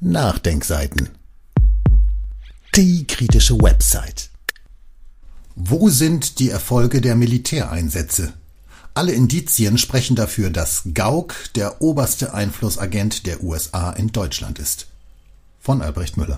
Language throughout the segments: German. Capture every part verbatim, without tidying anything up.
Nachdenkseiten. Die kritische Website. Wo sind die Erfolge der Militäreinsätze? Alle Indizien sprechen dafür, dass Gauck der oberste Einflussagent der U S A in Deutschland ist. Von Albrecht Müller.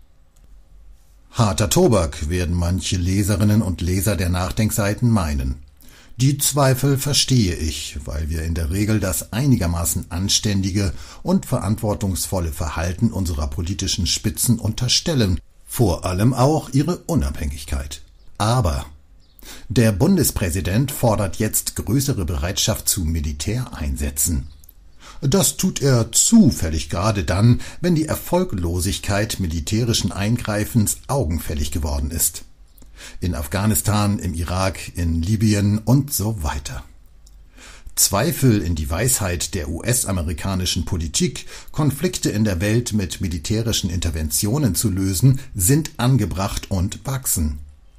Harter Tobak, werden manche Leserinnen und Leser der Nachdenkseiten meinen. Die Zweifel verstehe ich, weil wir in der Regel das einigermaßen anständige und verantwortungsvolle Verhalten unserer politischen Spitzen unterstellen, vor allem auch ihre Unabhängigkeit. Aber der Bundespräsident fordert jetzt größere Bereitschaft zu Militäreinsätzen. Das tut er zufällig gerade dann, wenn die Erfolglosigkeit militärischen Eingreifens augenfällig geworden ist. In Afghanistan, im Irak, in Libyen und so weiter. Zweifel in die Weisheit der U S-amerikanischen Politik, Konflikte in der Welt mit militärischen Interventionen zu lösen, sind angebracht und wachsen.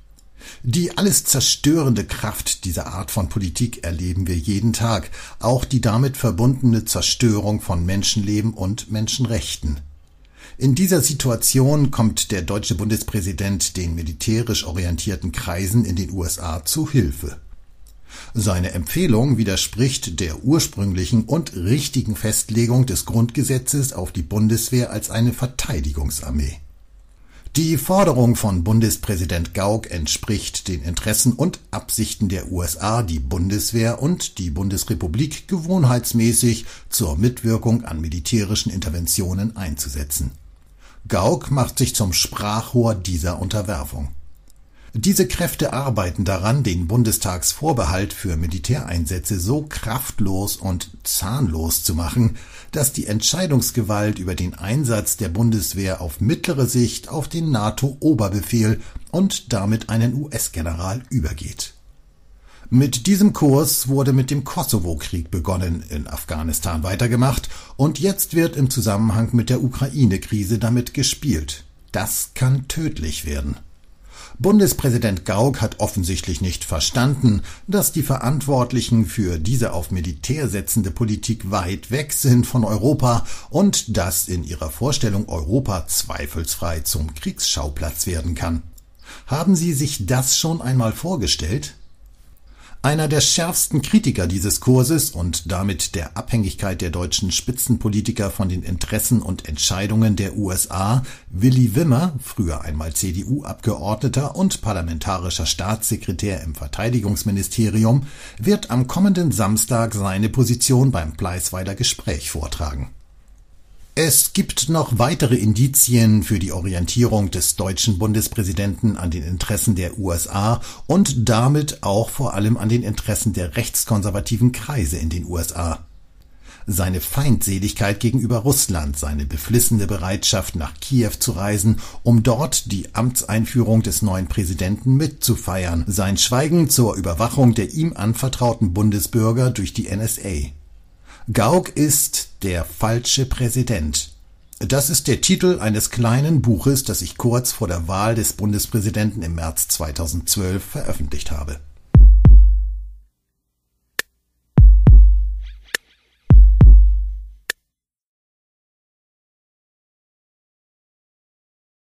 Die alles zerstörende Kraft dieser Art von Politik erleben wir jeden Tag, auch die damit verbundene Zerstörung von Menschenleben und Menschenrechten. In dieser Situation kommt der deutsche Bundespräsident den militärisch orientierten Kreisen in den U S A zu Hilfe. Seine Empfehlung widerspricht der ursprünglichen und richtigen Festlegung des Grundgesetzes auf die Bundeswehr als eine Verteidigungsarmee. Die Forderung von Bundespräsident Gauck entspricht den Interessen und Absichten der U S A, die Bundeswehr und die Bundesrepublik gewohnheitsmäßig zur Mitwirkung an militärischen Interventionen einzusetzen. Gauck macht sich zum Sprachrohr dieser Unterwerfung. Diese Kräfte arbeiten daran, den Bundestagsvorbehalt für Militäreinsätze so kraftlos und zahnlos zu machen, dass die Entscheidungsgewalt über den Einsatz der Bundeswehr auf mittlere Sicht auf den NATO-Oberbefehl und damit einen U S-General übergeht. Mit diesem Kurs wurde mit dem Kosovo-Krieg begonnen, in Afghanistan weitergemacht und jetzt wird im Zusammenhang mit der Ukraine-Krise damit gespielt. Das kann tödlich werden. Bundespräsident Gauck hat offensichtlich nicht verstanden, dass die Verantwortlichen für diese auf Militär setzende Politik weit weg sind von Europa und dass in ihrer Vorstellung Europa zweifelsfrei zum Kriegsschauplatz werden kann. Haben Sie sich das schon einmal vorgestellt? Einer der schärfsten Kritiker dieses Kurses und damit der Abhängigkeit der deutschen Spitzenpolitiker von den Interessen und Entscheidungen der U S A, Willy Wimmer, früher einmal C D U-Abgeordneter und parlamentarischer Staatssekretär im Verteidigungsministerium, wird am kommenden Samstag seine Position beim Bleisweiler Gespräch vortragen. Es gibt noch weitere Indizien für die Orientierung des deutschen Bundespräsidenten an den Interessen der U S A und damit auch vor allem an den Interessen der rechtskonservativen Kreise in den U S A. Seine Feindseligkeit gegenüber Russland, seine beflissene Bereitschaft, nach Kiew zu reisen, um dort die Amtseinführung des neuen Präsidenten mitzufeiern, sein Schweigen zur Überwachung der ihm anvertrauten Bundesbürger durch die N S A. Gauck ist der falsche Präsident. Das ist der Titel eines kleinen Buches, das ich kurz vor der Wahl des Bundespräsidenten im März zweitausendzwölf veröffentlicht habe.